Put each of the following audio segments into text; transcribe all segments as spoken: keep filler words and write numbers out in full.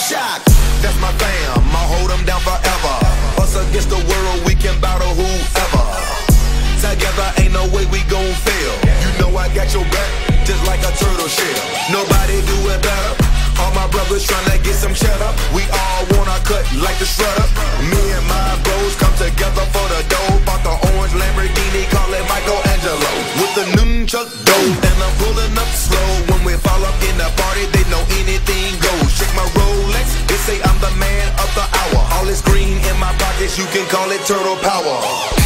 shocked. That's my fam, I'll hold them down forever. Us against the world, we can battle whoever. Together ain't no way we gon' fail. You know I got your back, just like a turtle shell. Nobody do it better. All my brothers tryna get some cheddar. We all wanna cut like the shredder. Me and my bros come together for the dough. Bought the orange Lamborghini, call it Michelangelo. With the nunchuck dough, and I'm pulling up slow. When we fall up in the party, they know anything goes. Check my Rolex, they say I'm the man of the hour. All this green in my pockets, you can call it turtle power.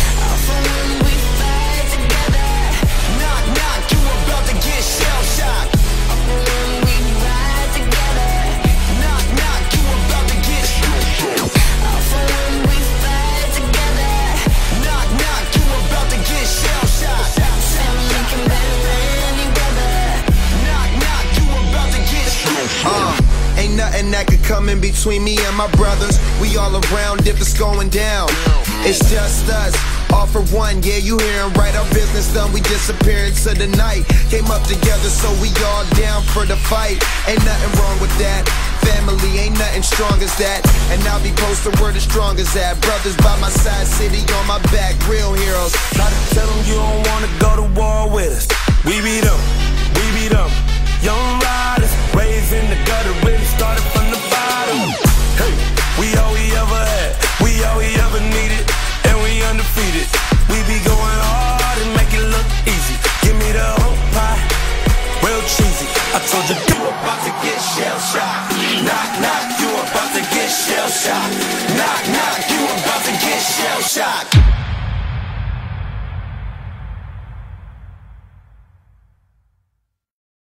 Nothing that could come in between me and my brothers. We all around if it's going down. It's just us, all for one. Yeah, you hearin' right, our business done. We disappear into the night. Came up together, so we all down for the fight. Ain't nothing wrong with that. Family ain't nothing strong as that. And I'll be posted where the strong as that. Brothers by my side, city on my back, real heroes. Try to tell them you don't wanna go to war with us. We beat them, we beat them. Young riders, raised in the gutter, really started from the bottom. Hey, we all we ever had, we all we ever needed, and we undefeated. We be going hard and make it look easy. Give me the whole pie, real cheesy. I told you, you about to get shell shocked. Knock, knock.